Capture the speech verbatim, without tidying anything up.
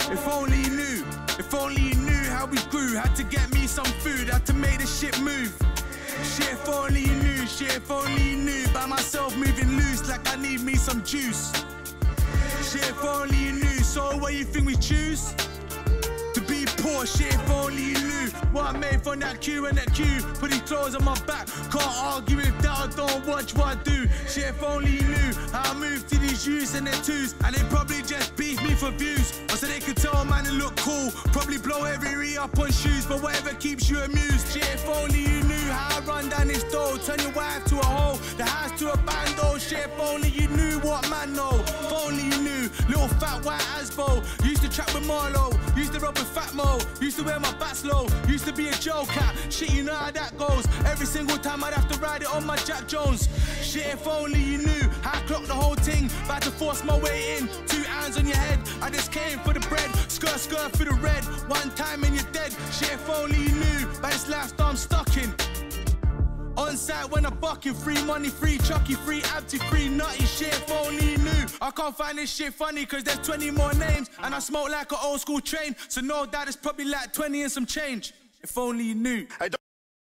If only you knew, if only you knew how we grew. Had to get me some food, had to make the shit move. Shit, if only you knew, shit, if only you knew. By myself moving loose like I need me some juice. Shit, if only you knew, so what you think we choose? To be poor, shit, if only you knew what I made from that queue and that queue. Putting clothes on my back, can't argue with that, I don't watch what I do. Shit, if only you knew how I moved to these youths and their twos. And they probably just beef me for views, or so they could tell man it look cool. Probably blow every re up on shoes, but whatever keeps you amused. Shit, if only you knew how I run down this door. Turn your wife to a hoe, the house to a bando. Shit, if only you knew what man know. If only you knew, little fat white Asbo. Used to trap with Marlo, used to rub with Fat Mo. Used to wear my bats low, used to be a Joe cat. Shit, you know how that goes. Every single time I'd have to ride it on my Jack Jones. Shit, if only you knew how I clocked the whole thing. About to force my way in, two hands on your head. I just came for the bread, skirt, skirt for the red. One time and you're dead. Shit, if only you knew, by this lifestyle I'm stuck in. On site when I'm bucking, free money, free chucky, free abty, free nutty. Shit, if only you knew. I can't find this shit funny cause there's twenty more names. And I smoke like an old school train, so no doubt it's probably like twenty and some change. If only you knew.